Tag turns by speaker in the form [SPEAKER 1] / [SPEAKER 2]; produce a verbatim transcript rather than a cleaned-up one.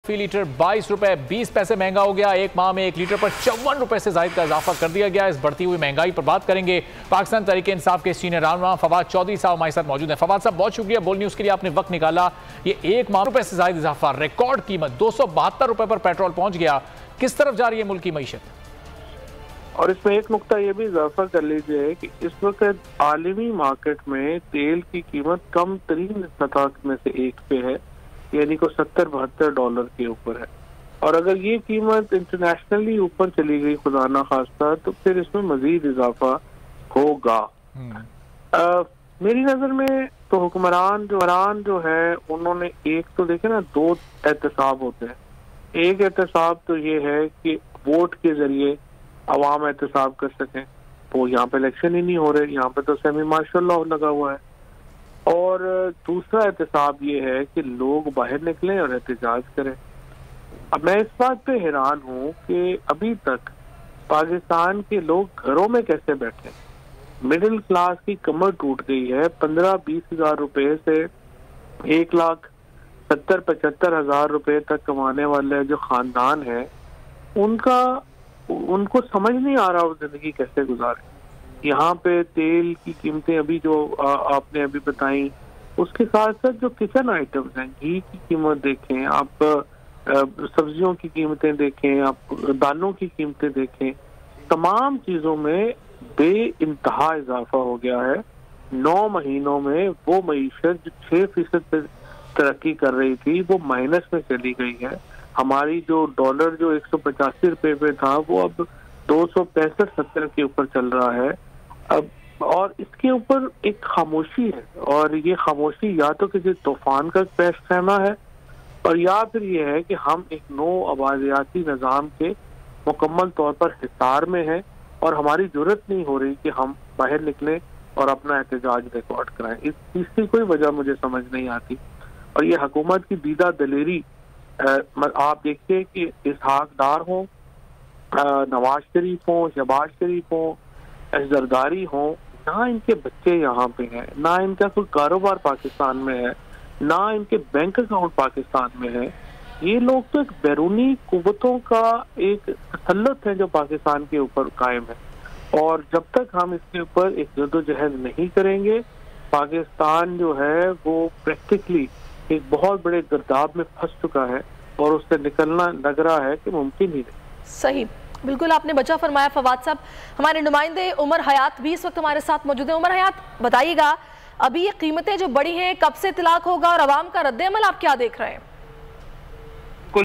[SPEAKER 1] फी litre बाईस रुपए बीस पैसे महंगा हो गया। एक माह में एक लीटर पर चौवन रुपए से ज्यादा का इजाफा कर दिया गया। इस बढ़ती हुई महंगाई पर बात करेंगे। पाकिस्तान तहरीक इंसाफ के सीनियर रहनुमा फवाद चौधरी साहब हमारे साथ मौजूद हैं। फवाद साहब, बहुत शुक्रिया बोल न्यूज के लिए, आपने वक्त निकाला। ये एक माह रुपए से ज्यादा इजाफा, रिकॉर्ड कीमत दो सौ बहत्तर रुपए पर पेट्रोल पहुंच गया। किस तरफ जा रही है मुल्क की मईशत?
[SPEAKER 2] और इसमें एक नुकता ये भी इजाफा कर लीजिए कि इस वक्त आलमी मार्केट में तेल की कीमत कम तरीन सतह में से एक पे है, यानी को सत्तर बहत्तर डॉलर के ऊपर है। और अगर ये कीमत इंटरनेशनली ऊपर चली गई खुदा ना खास्ता, तो फिर इसमें मजीद इजाफा होगा। आ, मेरी नजर में तो हुक्मरान जो हुक्मरान जो है उन्होंने एक तो देखे ना, दो एहतसाब होते हैं। एक एहतसाब तो ये है कि वोट के जरिए अवाम एहतसाब कर सकें, वो यहाँ पे इलेक्शन ही नहीं हो रहे, यहाँ पे तो सेमी मार्शल लॉ लगा हुआ है। और दूसरा एहतसाब ये है कि लोग बाहर निकलें और एहतजाज करें। अब मैं इस बात पे हैरान हूँ कि अभी तक पाकिस्तान के लोग घरों में कैसे बैठे। मिडिल क्लास की कमर टूट गई है। पंद्रह बीस हजार रुपए से एक लाख सत्तर पचहत्तर हजार रुपए तक कमाने वाले जो खानदान है, उनका उनको समझ नहीं आ रहा वो जिंदगी कैसे गुजारे। यहाँ पे तेल की कीमतें अभी जो आ, आपने अभी बताई, उसके साथ साथ जो किचन आइटम्स हैं, घी की कीमत देखें आप, सब्जियों की कीमतें देखें आप, दालों की कीमतें देखें, तमाम चीजों में बे इंतहा इजाफा हो गया है। नौ महीनों में वो मईशत जो छह फीसद पे तरक्की कर रही थी वो माइनस में चली गई है। हमारी जो डॉलर जो एक सौ पचासी रुपए पे था वो अब दो सौ पैंसठ सत्तर के ऊपर चल रहा है अब। और इसके ऊपर एक खामोशी है, और ये खामोशी या तो किसी तूफान का पेश खैमा है, और या फिर ये है कि हम एक नो आबादियाती निज़ाम के मुकम्मल तौर पर हिसार में हैं और हमारी जरूरत नहीं हो रही कि हम बाहर निकलें और अपना एहतजाज रिकॉर्ड कराएं। इस इसकी कोई वजह मुझे समझ नहीं आती। और ये हुकूमत की दीदा दलेरी, आप देखिए कि इसहाक डार हो, नवाज शरीफ हो, शहबाज शरीफ हो, जरदारी हो, ना इनके बच्चे यहाँ पे हैं, ना इनका कोई कारोबार पाकिस्तान में है, ना इनके बैंक अकाउंट पाकिस्तान में है। ये लोग तो एक बैरूनी कुव्वतों का एक तसल्लुत है जो पाकिस्तान के ऊपर कायम है। और जब तक हम इसके ऊपर एक जद्दोजहद नहीं करेंगे, पाकिस्तान जो है वो प्रैक्टिकली एक बहुत बड़े गर्दाब में फंस चुका है और उससे निकलना लग रहा है कि मुमकिन ही नहीं।
[SPEAKER 3] सही, बिल्कुल आपने बचा फरमाया फवाद साहब। हमारे नुमाइंदे उमर हयात भी इस वक्त हमारे साथ मौजूद हैं। उमर हयात, बताइएगा अभी ये कीमतें जो बढ़ी हैं, कब से इतलाक होगा और आवाम का रद्द अमल आप क्या देख रहे हैं?